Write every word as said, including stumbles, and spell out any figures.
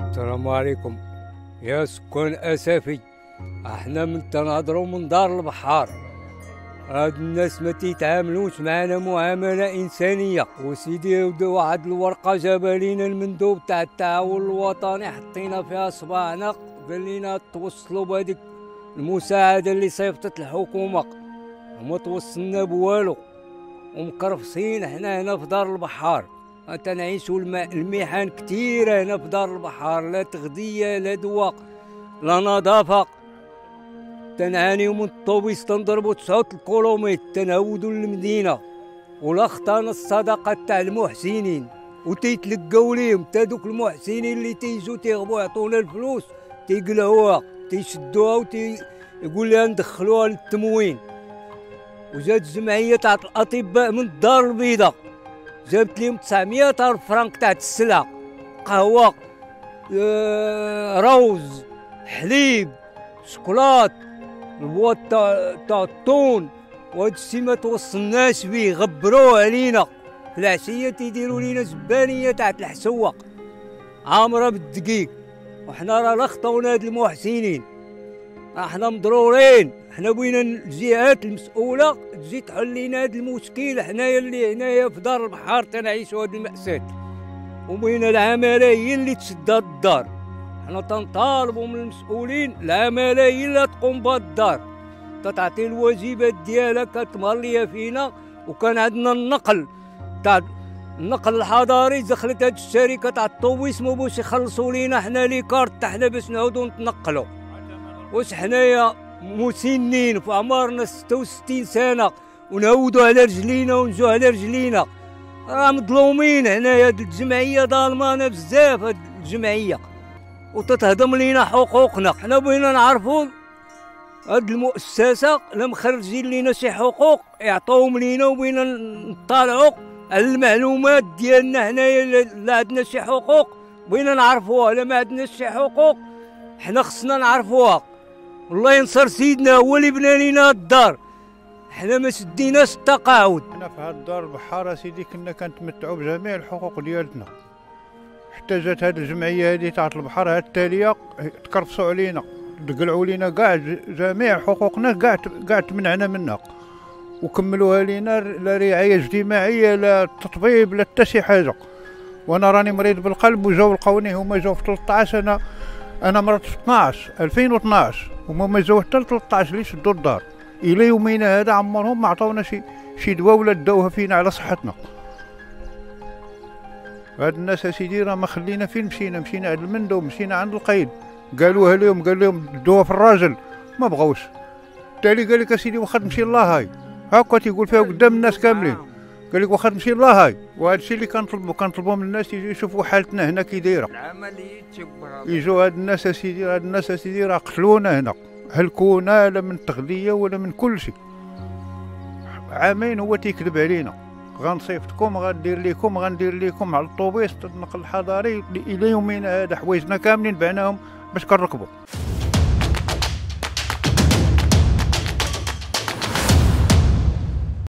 السلام عليكم يا سكان اسفي. احنا من تنهضروا من دار البحار. هاد الناس ما تيتعاملوش معنا معامله انسانيه. وسيدي واحد الورقه جابها لينا المندوب تاع التعاون الوطني، حطينا فيها صباعنا، قال لنا توصلوا بهذيك المساعده اللي صيفطت الحكومه. وما توصلنا بوالو، ومكرفسين حنا هنا في دار البحار. تنعيشوا المحن كثيره هنا في دار البحار، لا تغذيه لا دواء لا نظافه. تنعانيو من الطوبيس، تنضربوا تسعة الكيلومتر تنهودوا للمدينه. ولا خطانا الصدقه تاع المحسنين وتيتلقاو ليهم تا دوك المحسنين اللي تيجوا تيغبوا يعطونا الفلوس تيقلعوها تيشدوها وتيقول لها ندخلوها للتموين. وجات الجمعيه تاع الاطباء من الدار البيضاء جابت لهم تسعمية ألف فرنك تاع السلعه، قهوه، آه، روز، حليب، شوكولات، البواط تاع الطون. وهاد الشي ما توصلناش بيه، غبروه علينا. في العشيه تيديروا لينا زبانيه تاع الحسوه عامره بالدقيق، وحنا راه لا خطاونا هاد المحسنين. احنا مضرورين، حنا بغينا الجهات المسؤوله تجي تحل لينا هذا المشكل. حنايا اللي هنايا في دار البحار تنعيشوا هذه المأساة، وبغينا العماله هي اللي تشد هاد الدار. حنا تنطالبوا من المسؤولين العماله هي اللي تقوم بهاد الدار، تتعطي الواجبات ديالها، كتمهر فينا. وكان عندنا النقل تاع النقل الحضاري، دخلت هاد الشركه تاع الطوبيس ما بغاوش يخلصوا لينا حنا لي كارت حنا باش نعاودوا نتنقلوا. واش حنايا مسنين في اعمارنا ستة وستين سنه ونعودوا على رجلينا ونجوا على رجلينا؟ راه مظلومين هنايا. هاد الجمعيه ظالمانا بزاف، هاد الجمعيه، وتتهضم لينا حقوقنا. حنا بغينا نعرفوا هاد المؤسسه لا مخرجين لينا شي حقوق يعطوهم لينا، وبغينا نطالعوا على المعلومات ديالنا. حنايا لا عندنا شي حقوق بغينا نعرفوها، لا ما عندناش شي حقوق حنا خصنا نعرفوها. الله ينصر سيدنا، هو اللي بنى لينا الدار، حنا ما شديناش التقاعد. حنا في هاد الدار البحار سيدي كنا كنتمتعوا بجميع الحقوق ديالتنا، حتى جات هاد الجمعيه هادي تاع البحر هاد التاليه تكرفسوا علينا، دقلعوا لينا كاع جميع حقوقنا، كاع كاع تمنعنا منها، وكملوها لينا لا رعايه اجتماعيه لا تطبيب لا حتى شي حاجه. وانا راني مريض بالقلب وجاو لقوني، هما جاو في ثلاثطاش، انا انا مرضت في اثناش ألفين واثناش، هما ما جاو حتى ل ثلاثطاش اللي شدوا الدار. الى يومنا هذا عمرهم ما عطاونا شي شي دواء ولا داوها فينا على صحتنا. هاد الناس اسيدي راه ما خلينا فين مشينا، مشينا عند المندوب، مشينا عند القايد، قالوها لهم قال لهم دوها في الراجل، ما بغاوش. التالي قال لك اسيدي واخا تمشي الله هاي، هاكا تيقول فيها قدام الناس كاملين، قال لك واخا تمشي الله هاي. وهذا الشيء اللي كنطلبوا كنطلبوا من الناس يجوا يشوفوا حالتنا هنا كي دايره. العمليه تكبر، يجوا هاد الناس اسيدي، هاد الناس اسيدي راه قتلونا هنا، هلكونا لا من تغذيه ولا من كل شيء. عامين هو تيكذب علينا، غنصيفطكم غندير لكم غندير لكم على الطوبيس النقل الحضاري. الى يومنا هذا حوايجنا كاملين بعناهم باش كنركبوا.